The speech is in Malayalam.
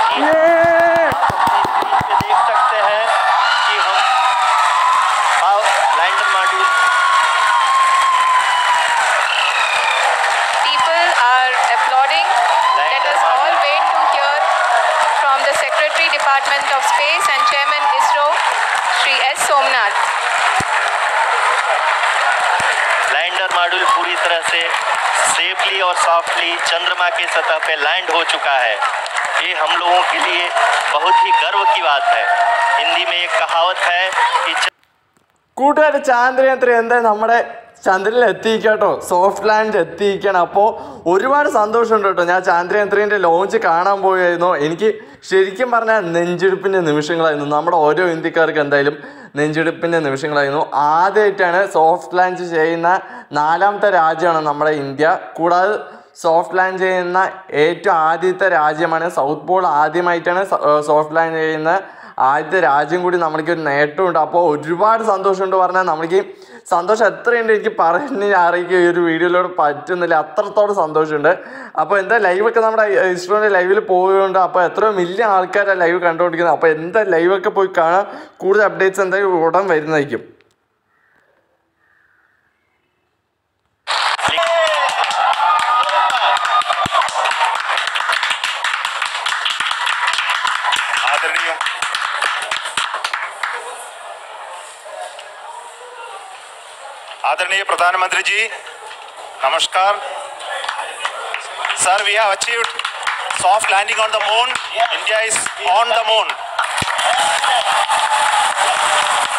देख सकते हैं कि हम lander module people are applauding. Let us all wait to hear from the Secretary Department of Space and Chairman ISRO, Shri S. Somnath. Lander module पूरी तरह से सेफली और सॉफ्टली चंद्रमा के सतह पे लैंड हो चुका है। ये हम लोगों के लिए बहुत ही गर्व की बात है। हिंदी में एक कहावत है कि കൂട്ടുകാരെ ചാന്ദ്രയാത്ര എന്തായാലും നമ്മുടെ ചന്ദ്രനിൽ എത്തിയിട്ടോ, സോഫ്റ്റ് ലാൻഡ് എത്തിയിരിക്കണം. അപ്പോൾ ഒരുപാട് സന്തോഷമുണ്ട് കേട്ടോ. ഞാൻ ചാന്ദ്രയാത്രേൻ്റെ ലോഞ്ച് കാണാൻ പോയായിരുന്നു. എനിക്ക് ശരിക്കും പറഞ്ഞാൽ നെഞ്ചെടുപ്പിൻ്റെ നിമിഷങ്ങളായിരുന്നു. നമ്മുടെ ഓരോ ഇന്ത്യക്കാർക്ക് എന്തായാലും നെഞ്ചെടുപ്പിൻ്റെ നിമിഷങ്ങളായിരുന്നു. ആദ്യമായിട്ടാണ് സോഫ്റ്റ് ലാൻഡ് ചെയ്യുന്ന 4ാമത്തെ രാജ്യമാണ് നമ്മുടെ ഇന്ത്യ. കൂടാതെ സോഫ്റ്റ് ലാൻഡ് ചെയ്യുന്ന ഏറ്റവും ആദ്യത്തെ രാജ്യമാണ്. സൗത്ത് പോൾ ആദ്യമായിട്ടാണ് സോഫ്റ്റ് ലാൻഡ് ചെയ്യുന്ന ആദ്യത്തെ രാജ്യം കൂടി നമ്മൾക്ക് ഒരു നേട്ടമുണ്ട്. അപ്പോൾ ഒരുപാട് സന്തോഷമുണ്ട് പറഞ്ഞാൽ നമ്മൾക്ക് സന്തോഷം എത്രയുണ്ട് എനിക്ക് പറഞ്ഞ് അറിയിക്കുക ഈ ഒരു വീഡിയോയിലൂടെ പറ്റുന്നില്ല. അത്രത്തോളം സന്തോഷമുണ്ട്. അപ്പോൾ എന്താ ലൈവൊക്കെ നമ്മുടെ ഇസ്രോൻ്റെ ലൈവിൽ പോവുകയുണ്ട്. അപ്പോൾ എത്രയോ മില്യൺ ആൾക്കാരാണ് ലൈവ് കണ്ടുകൊണ്ടിരിക്കുന്നത്. അപ്പോൾ എന്താ ലൈവൊക്കെ പോയി കാണാൻ കൂടുതൽ അപ്ഡേറ്റ്സ് എന്തായാലും ഉടൻ വരുന്നതായിരിക്കും. आदरणीय प्रधानमंत्री जी नमस्कार sir, we have achieved soft landing on the moon. India is on the moon.